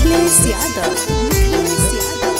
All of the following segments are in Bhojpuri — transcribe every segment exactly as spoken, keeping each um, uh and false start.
मिथिलेश यादव मिथिलेश यादव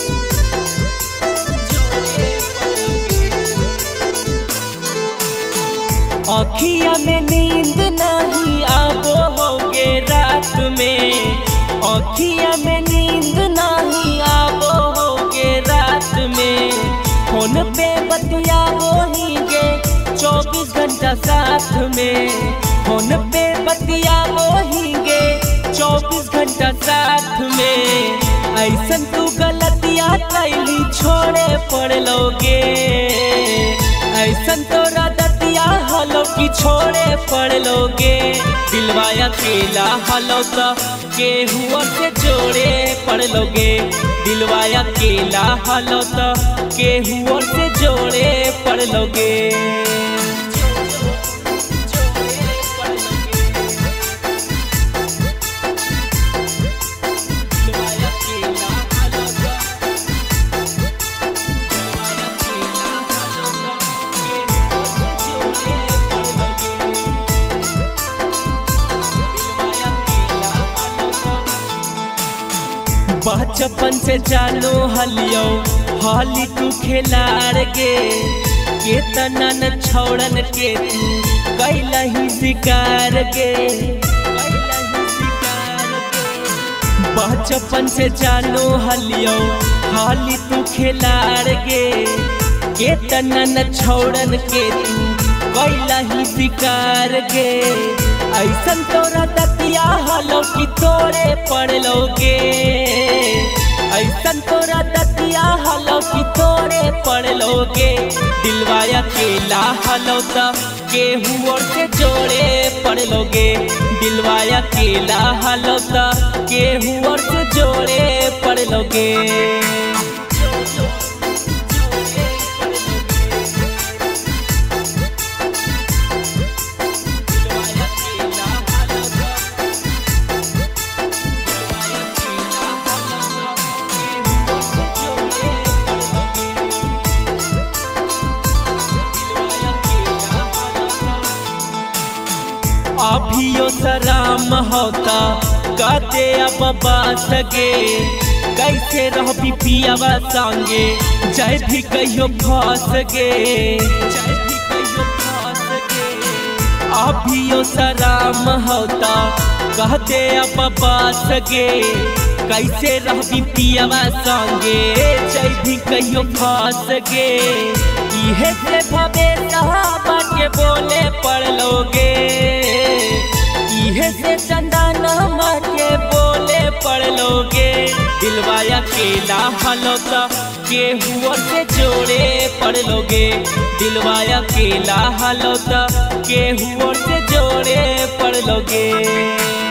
अखिया में नींद नहीं आबो होगे रात में, अखिया में नींद नहीं आबो होगे रात में। फोन पे बतियाबो हीगे चौबीस घंटा साथ में, फोन पे बतियाबो हीगे चौबीस घंटा साथ में। ऐसन तू गलतिया कैली छोड़े पड़ लोगे, ऐसन तोरा दतिया हलो की छोड़े पड़ लोगे। दिलवा अकेला हलो तो केहुआ से जोड़े पड़ लोगे, दिलवा अकेला हलो तो केहुआ से जोड़े पड़ लोगे। बचपन से जानो हलियो हाली तू खिलाड़ गे, केतना न छोड़न के तू कैलही शिकार गे। बचपन से जानो हलियो हाली तू खिलाड़ गे, केतना न छोड़न के तू कैलही शिकार गे। ऐसन तोरा दतिया हलो की तोड़े पड़ लोगे, ऐसन तोरा दतिया हलो की तोड़े पड़ लोगे। दिलवा अकेला हलो तो केहुआ से जोड़े पड़ लोगे, दिलवा अकेला हलो तो केहुआ से जोड़े पड़ लोगे। अभियो सराम होता कहते अब बास गे, कैसे रह भी पियावा संगे जय भी कहियो फंस गे, जय भी कहियो फंस गे। अभियो सराम होता कहते अब बास गे, कैसे रह भी पियावा संगे जय भी कहियो फंस गे। इहे से भवे सहाबा के बोले पड़ लोगे, इहे से चंदनमा के बोले पड़ लोगे। दिलवा अकेला हलो तो केहुआ से जोड़े पड़ लोगे, दिलवा अकेला हलो तो केहुआ से जोड़े पड़ लोगे।